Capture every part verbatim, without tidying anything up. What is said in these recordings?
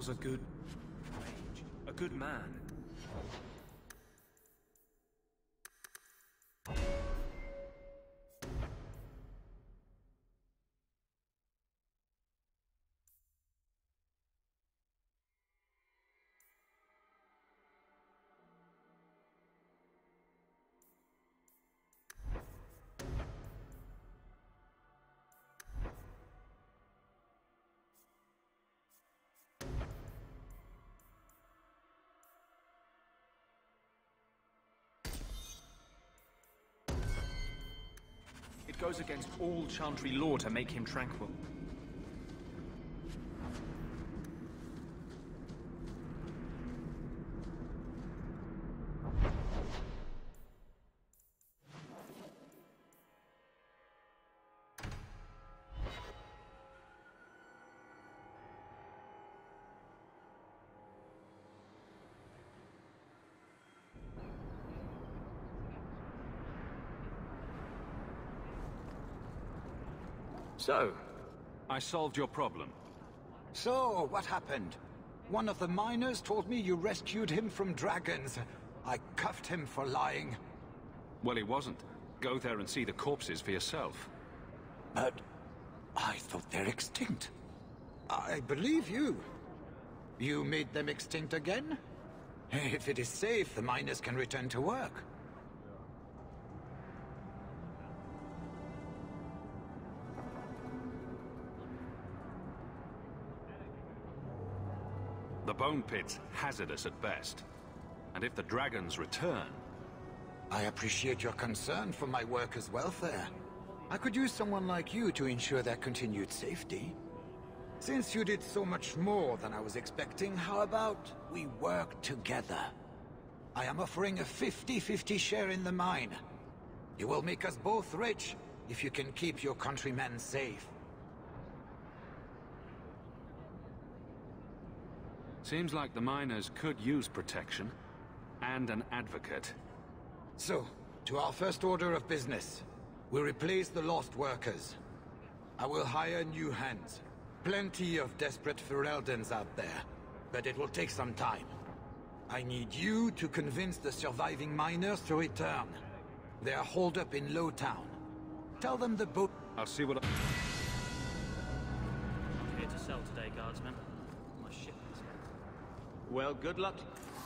was a good mage, a good man. It goes against all Chantry law to make him tranquil. So, I solved your problem. So, what happened? One of the miners told me you rescued him from dragons. I cuffed him for lying. Well, he wasn't. Go there and see the corpses for yourself. But I thought they're extinct. I believe you. You made them extinct again? If it is safe, the miners can return to work. The bone pit's hazardous at best. And if the dragons return... I appreciate your concern for my workers' welfare. I could use someone like you to ensure their continued safety. Since you did so much more than I was expecting, how about we work together? I am offering a fifty fifty share in the mine. You will make us both rich if you can keep your countrymen safe. Seems like the miners could use protection. And an advocate. So, to our first order of business. We replace the lost workers. I will hire new hands. Plenty of desperate Fereldans out there. But it will take some time. I need you to convince the surviving miners to return. They are holed up in Lowtown. Tell them the boat... I'll see what I... Here to sell today, guardsman. My shipment's here. Well, good luck.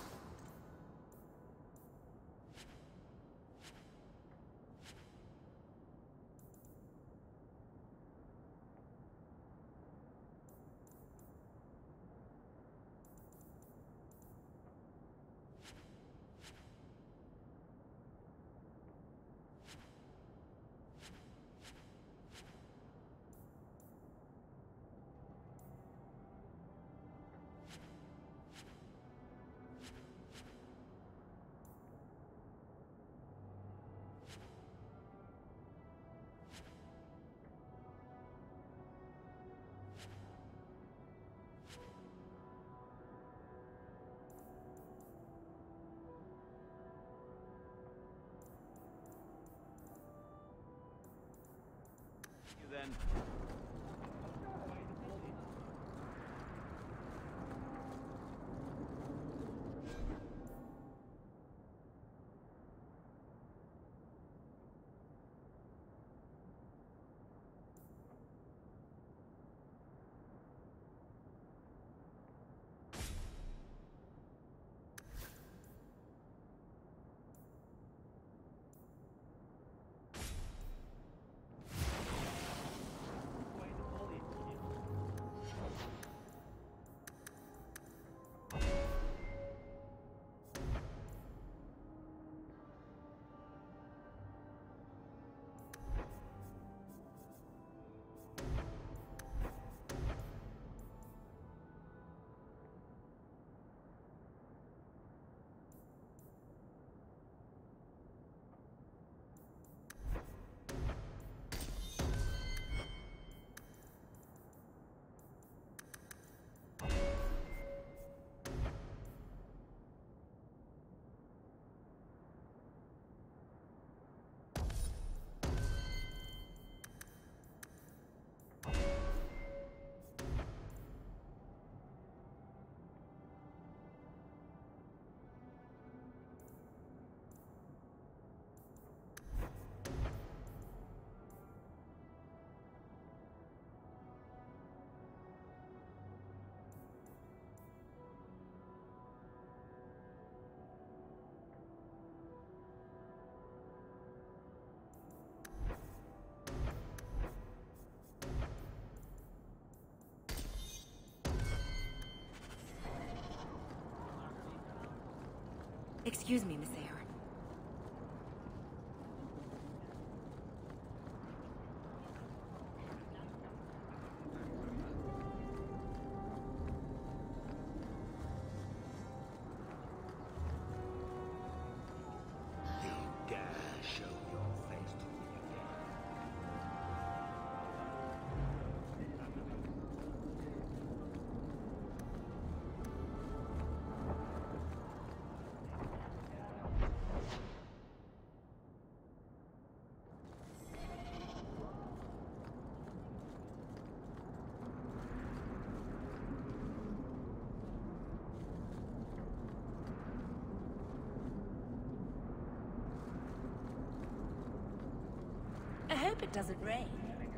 Then. Excuse me, Miss Ayer. I hope it doesn't rain.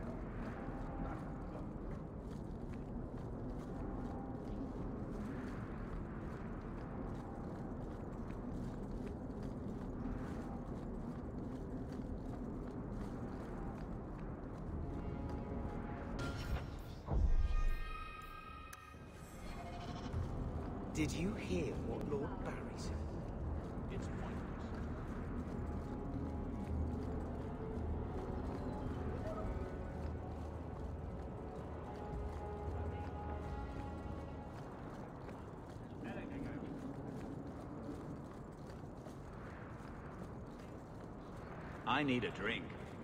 Did you hear what Lord Barry said? It's pointless. I need a drink.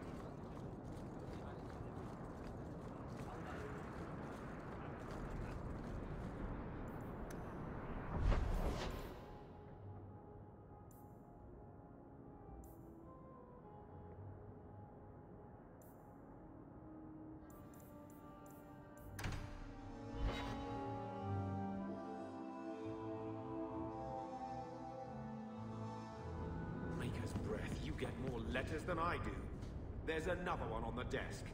Maker's breath, you get more letters than I do. There's another one on the desk.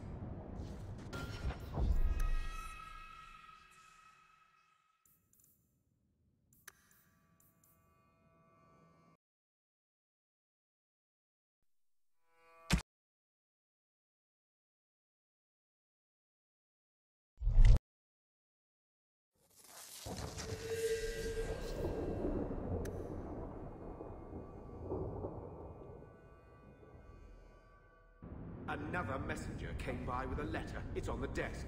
Another messenger came by with a letter. It's on the desk.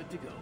to go.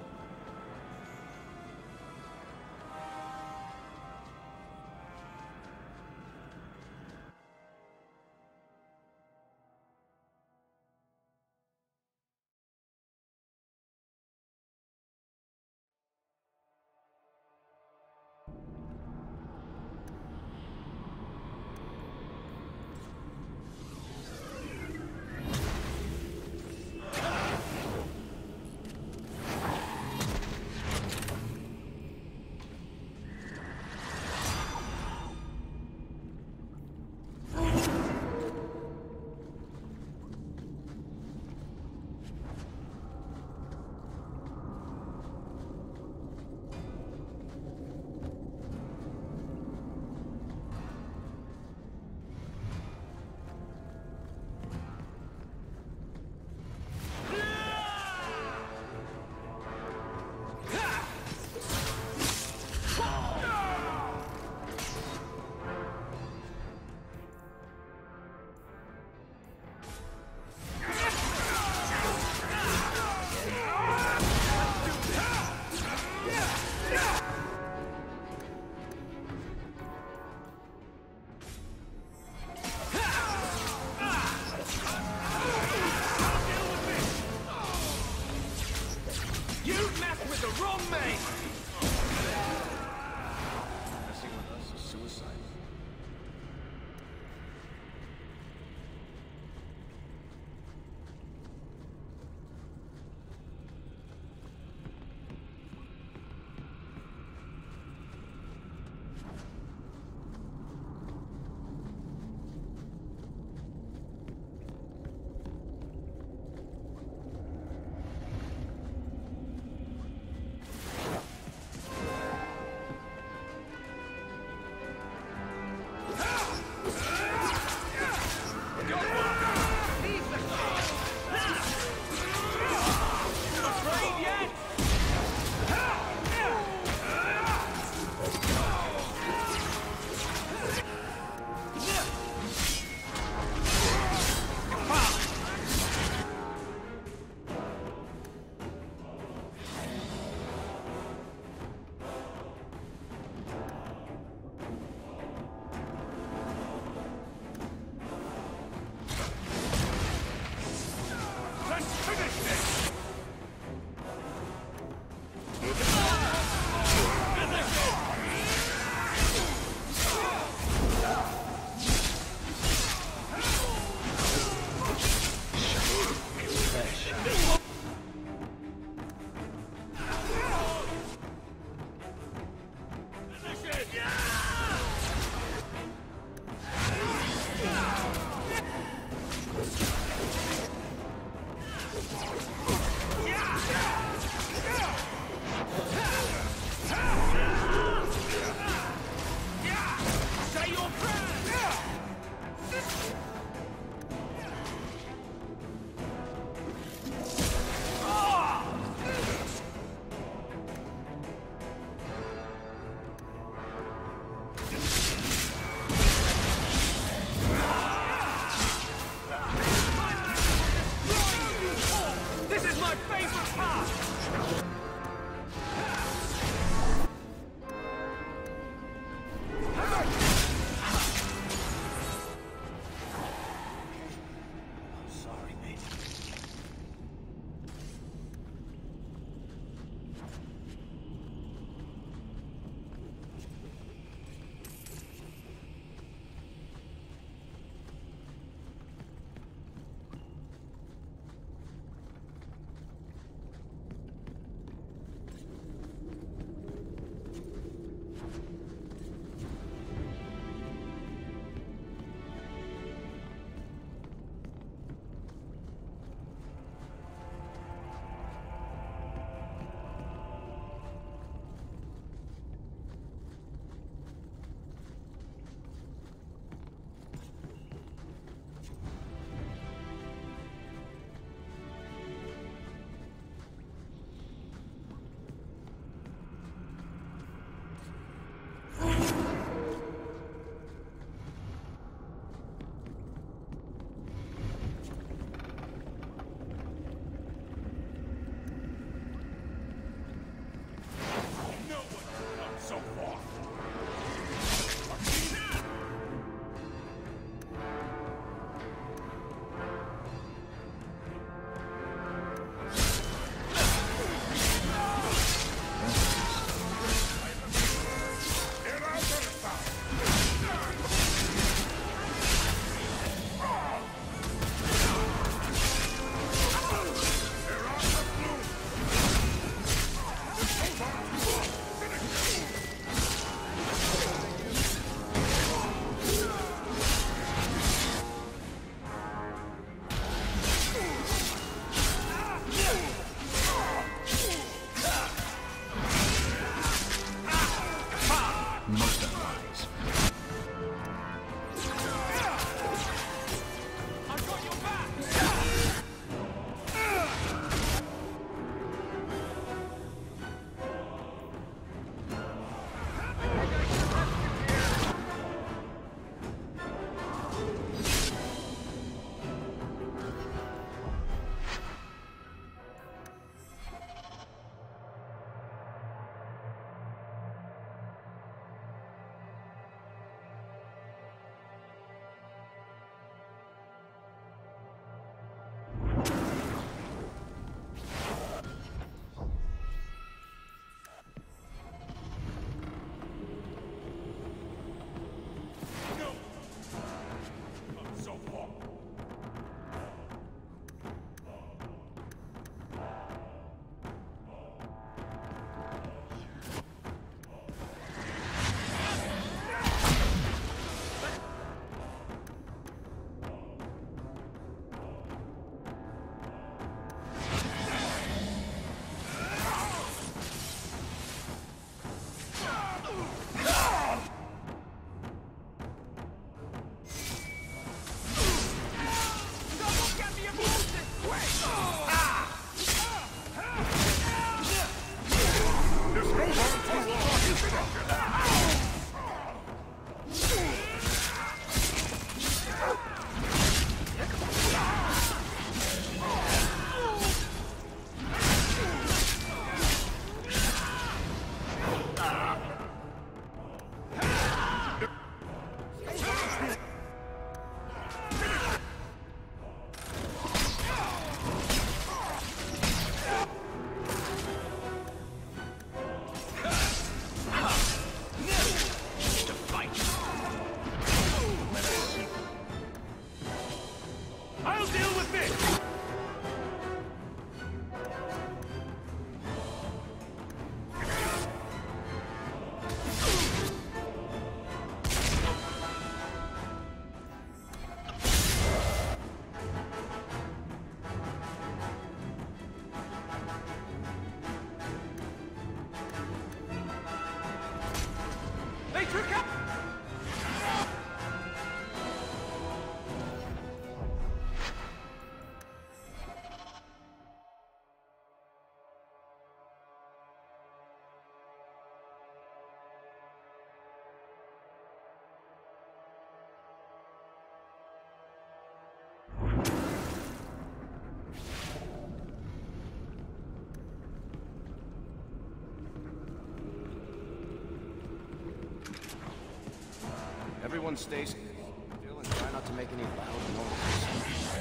Everyone stay still and try not to make any loud noise.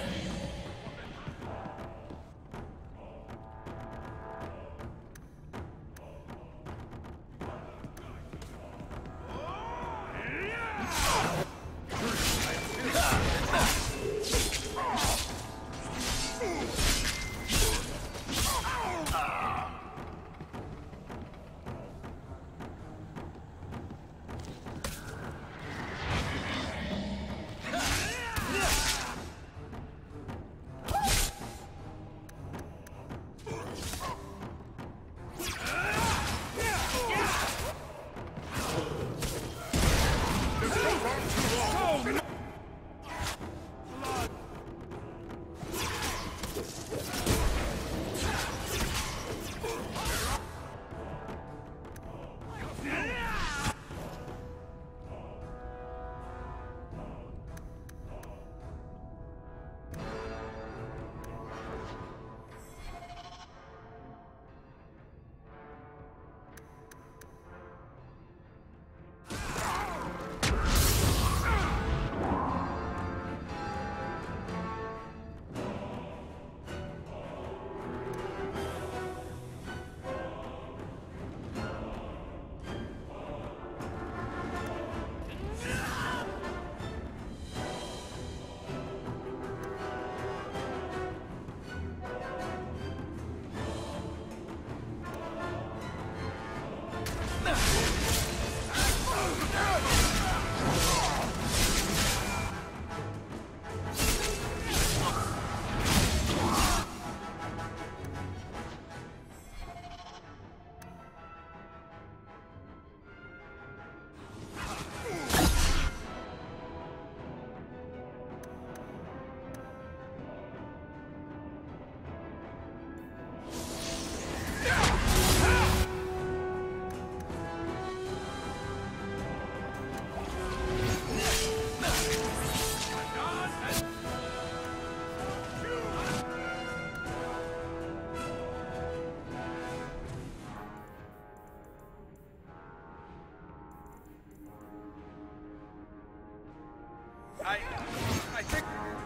I... I think...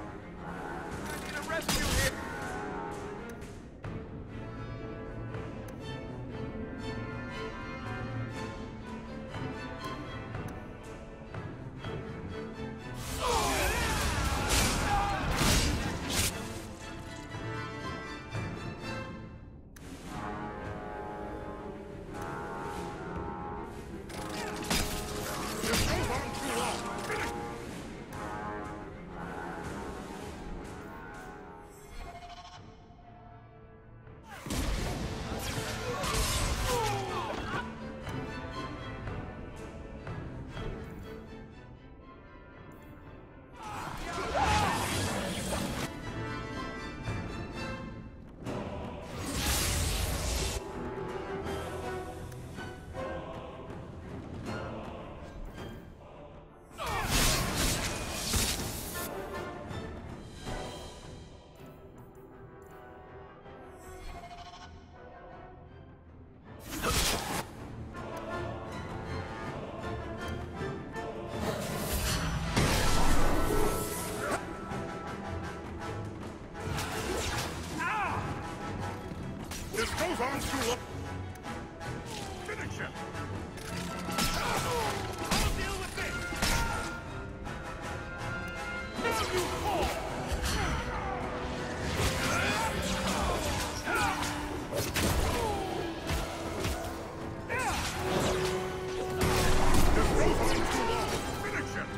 I need a rescue here! Finish him! I'll deal with this! Now you fall! Finish him!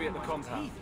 at the compound.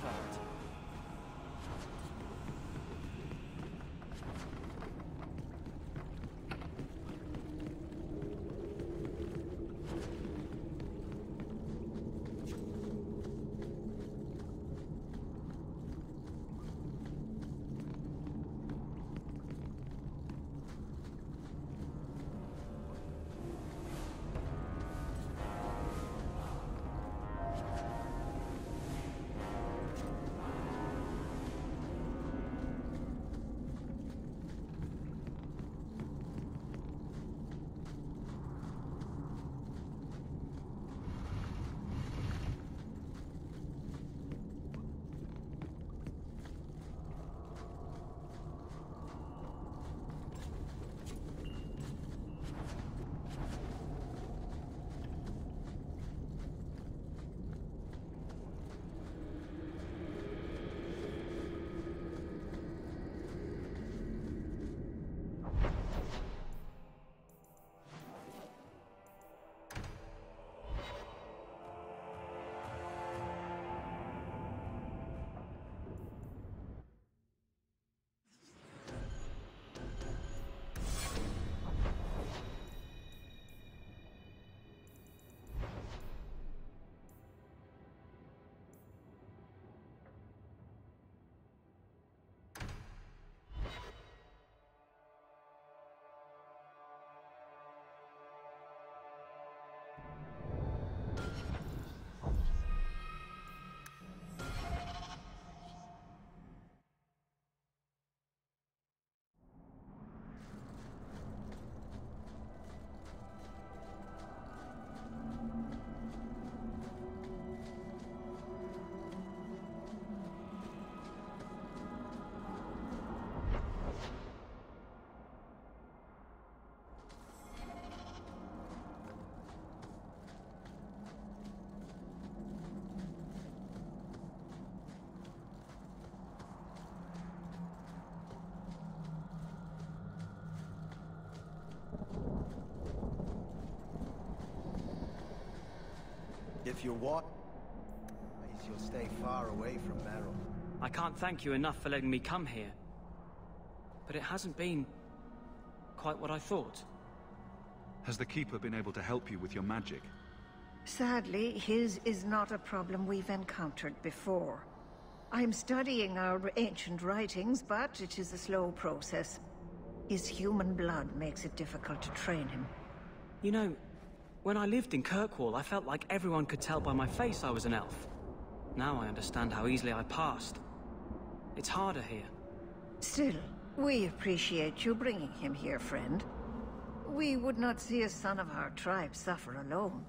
If you want, you'll stay far away from Merrill. I can't thank you enough for letting me come here. But it hasn't been quite what I thought. Has the Keeper been able to help you with your magic? Sadly, his is not a problem we've encountered before. I'm studying our ancient writings, but it is a slow process. His human blood makes it difficult to train him. You know, when I lived in Kirkwall, I felt like everyone could tell by my face I was an elf. Now I understand how easily I passed. It's harder here. Still, we appreciate you bringing him here, friend. We would not see a son of our tribe suffer alone.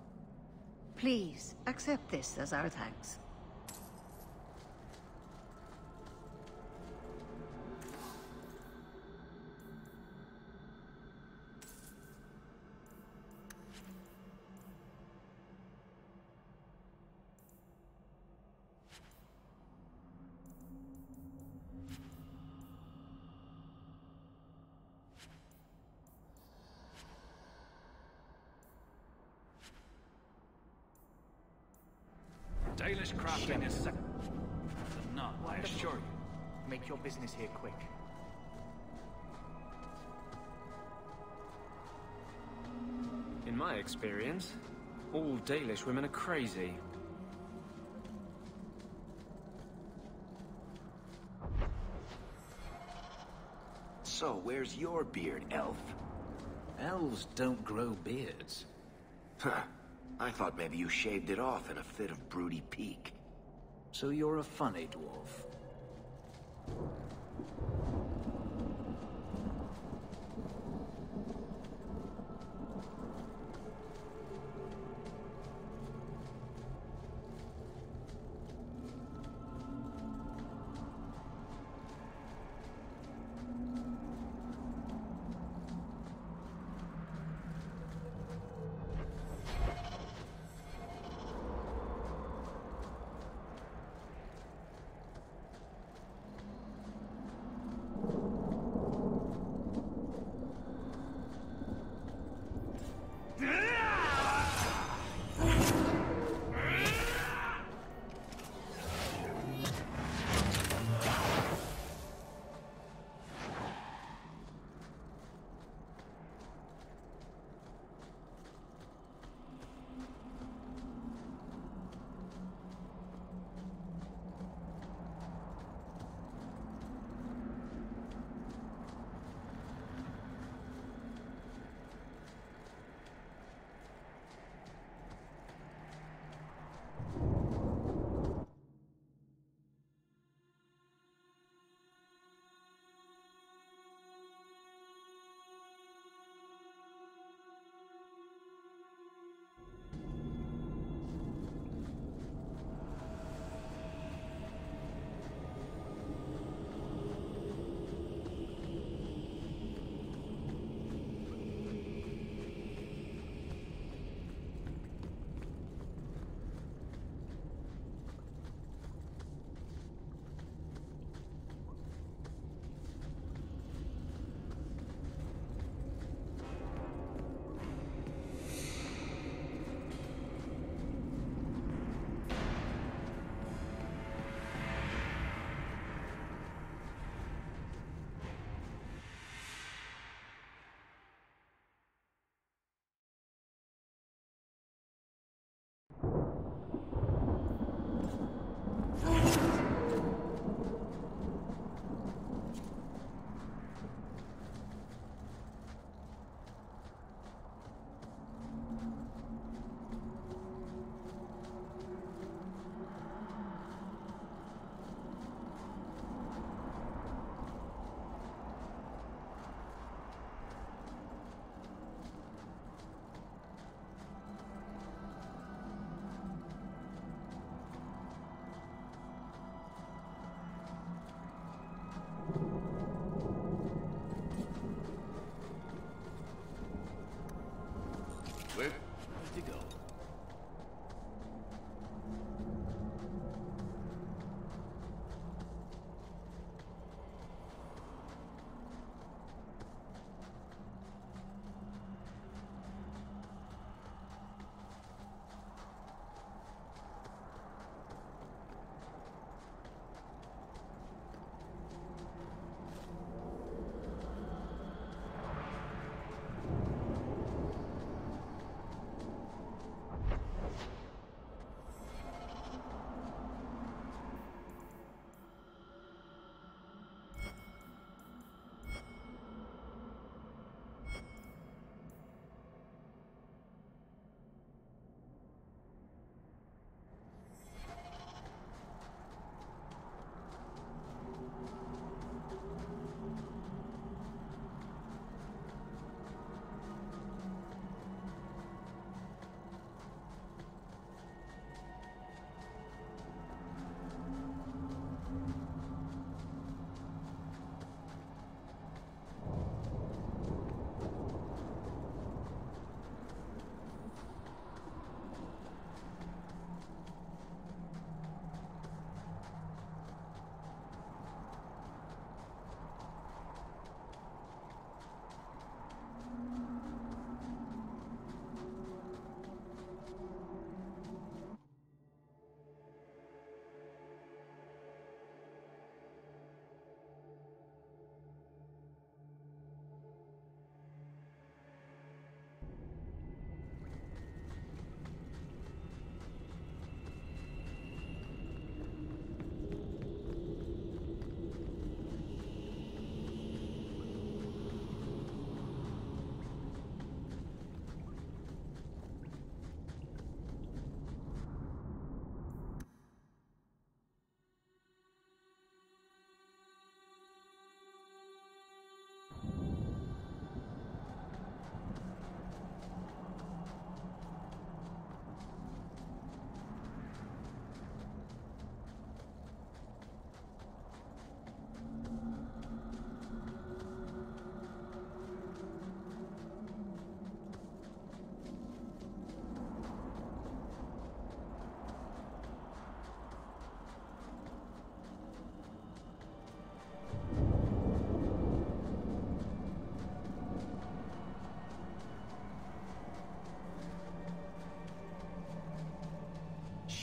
Please, accept this as our thanks. Dalish crafting is second. Not, I assure you. Make your business here quick. In my experience, all Dalish women are crazy. So, where's your beard, elf? Elves don't grow beards. Huh. I thought maybe you shaved it off in a fit of broody pique. So you're a funny dwarf.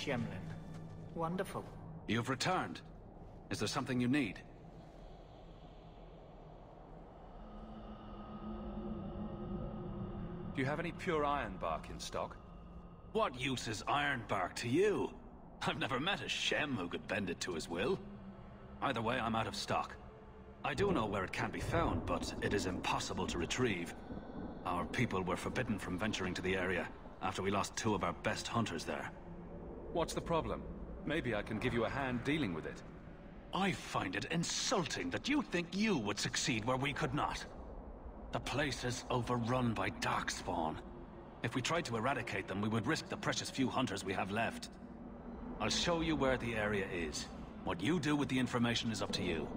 Shemlin. Wonderful. You've returned. Is there something you need? Do you have any pure iron bark in stock? What use is iron bark to you? I've never met a Shem who could bend it to his will. Either way, I'm out of stock. I do know where it can be found, but it is impossible to retrieve. Our people were forbidden from venturing to the area after we lost two of our best hunters there. What's the problem? Maybe I can give you a hand dealing with it. I find it insulting that you think you would succeed where we could not. The place is overrun by darkspawn. If we tried to eradicate them, we would risk the precious few hunters we have left. I'll show you where the area is. What you do with the information is up to you.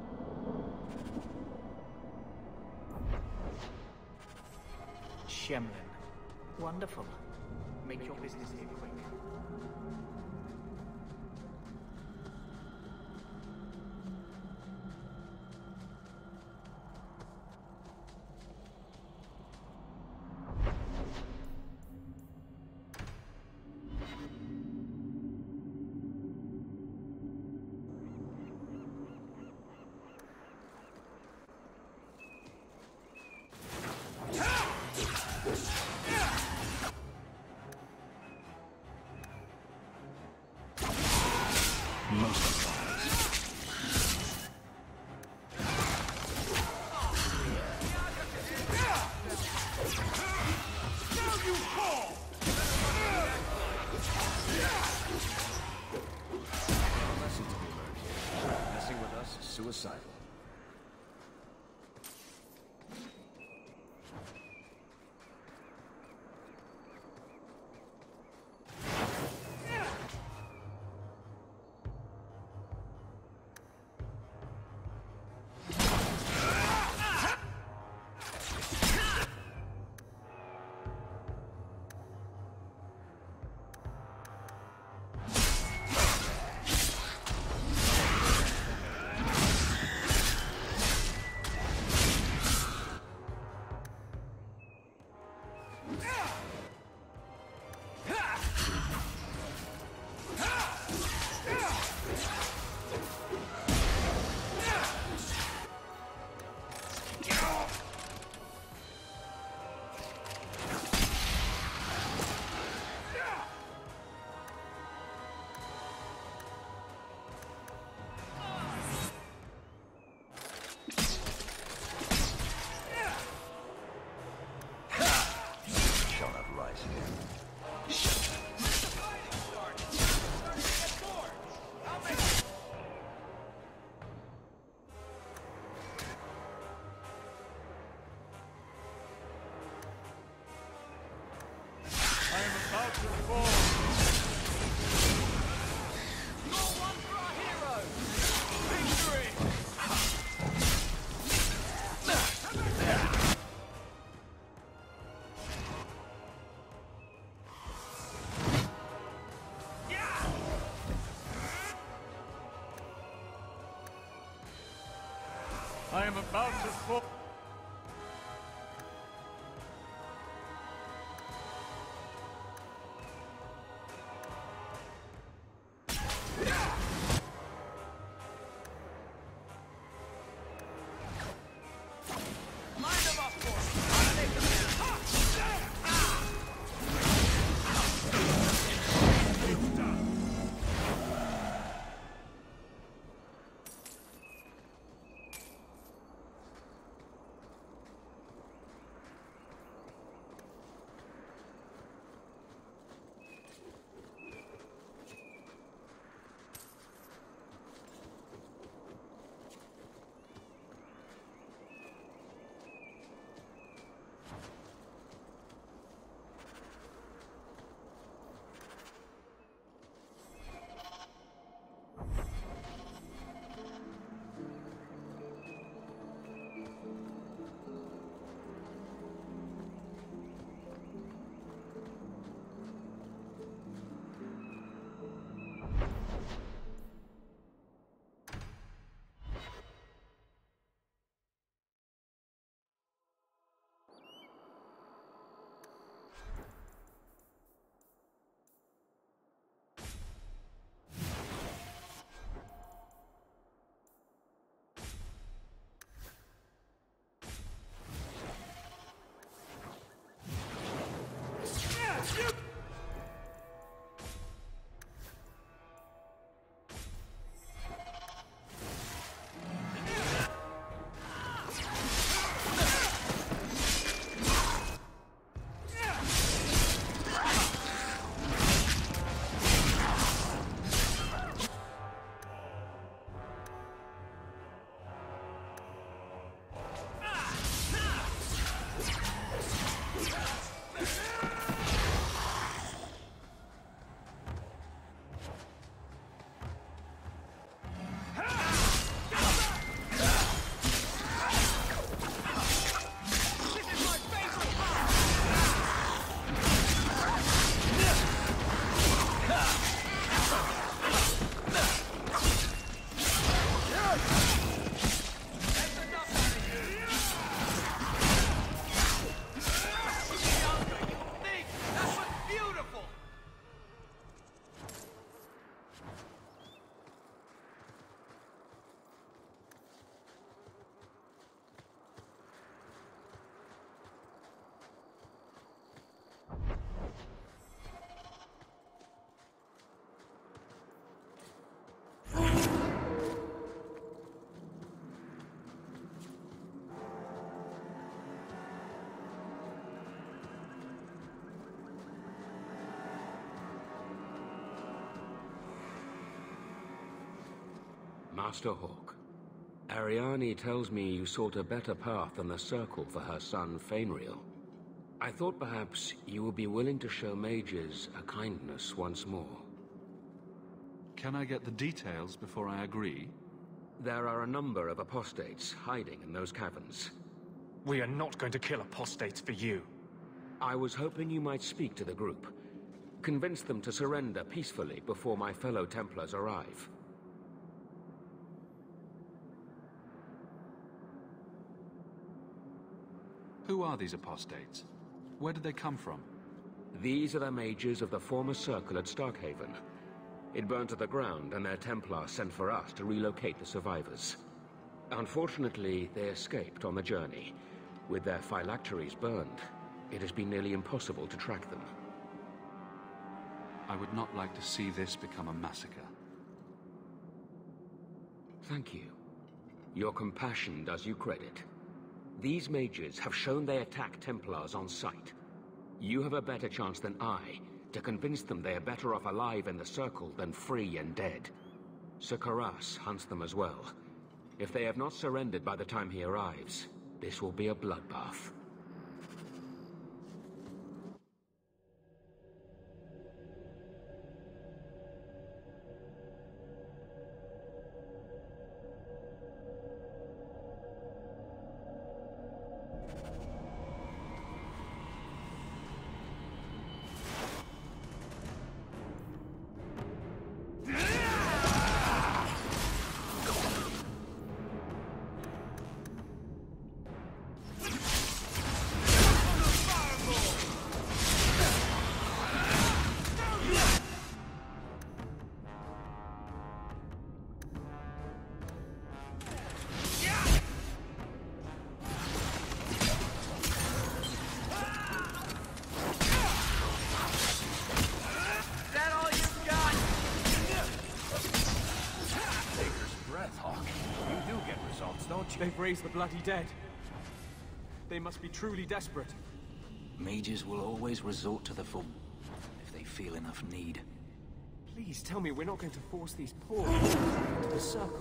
Shemlin. Wonderful. Make your business here quick. Suicidal. I am about to fall. Master Hawk. Ariane tells me you sought a better path than the Circle for her son, Fainriel. I thought perhaps you would be willing to show mages a kindness once more. Can I get the details before I agree? There are a number of apostates hiding in those caverns. We are not going to kill apostates for you. I was hoping you might speak to the group. Convince them to surrender peacefully before my fellow Templars arrive. Who are these apostates? Where did they come from? These are the mages of the former Circle at Starkhaven. It burned to the ground, and their Templars sent for us to relocate the survivors. Unfortunately, they escaped on the journey. With their phylacteries burned, it has been nearly impossible to track them. I would not like to see this become a massacre. Thank you. Your compassion does you credit. These mages have shown they attack Templars on sight. You have a better chance than I to convince them they are better off alive in the Circle than free and dead. Sir Karas hunts them as well. If they have not surrendered by the time he arrives, this will be a bloodbath. They've raised the bloody dead. They must be truly desperate. Mages will always resort to the full if they feel enough need. Please tell me we're not going to force these poor people into the Circle.